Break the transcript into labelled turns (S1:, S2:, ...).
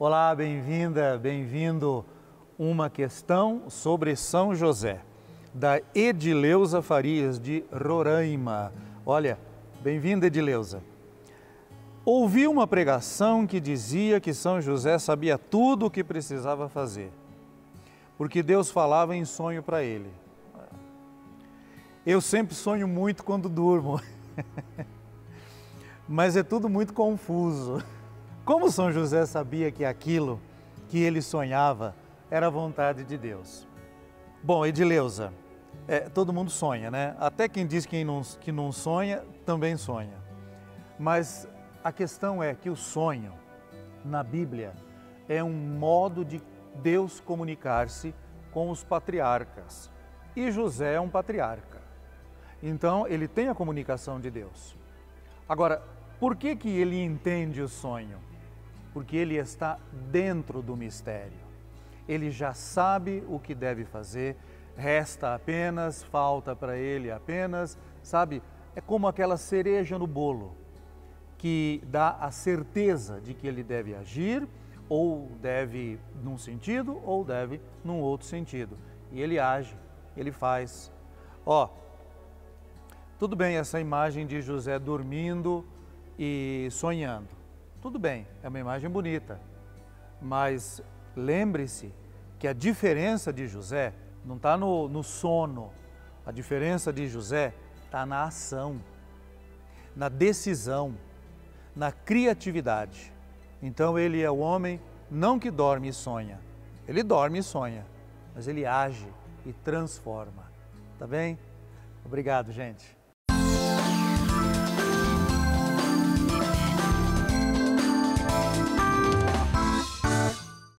S1: Olá, bem-vinda, bem-vindo. Uma questão sobre São José, da Edileuza Farias, de Roraima. Olha, bem-vinda, Edileuza. Ouvi uma pregação que dizia que São José sabia tudo o que precisava fazer, porque Deus falava em sonho para ele. Eu sempre sonho muito quando durmo, mas é tudo muito confuso. Como São José sabia que aquilo que ele sonhava era a vontade de Deus? Bom, Edileuza, todo mundo sonha, né? Até quem diz que não sonha, também sonha. Mas a questão é que o sonho, na Bíblia, é um modo de Deus comunicar-se com os patriarcas. E José é um patriarca. Então, ele tem a comunicação de Deus. Agora, por que ele entende o sonho? Porque ele está dentro do mistério. Ele já sabe o que deve fazer, falta para ele apenas, sabe? É como aquela cereja no bolo, que dá a certeza de que ele deve agir, ou deve num sentido, ou deve num outro sentido. E ele age, ele faz. Tudo bem essa imagem de José dormindo e sonhando. Tudo bem, é uma imagem bonita, mas lembre-se que a diferença de José não está no sono, a diferença de José está na ação, na decisão, na criatividade. Então ele é o homem não que dorme e sonha, ele dorme e sonha, mas ele age e transforma. Tá bem? Obrigado, gente.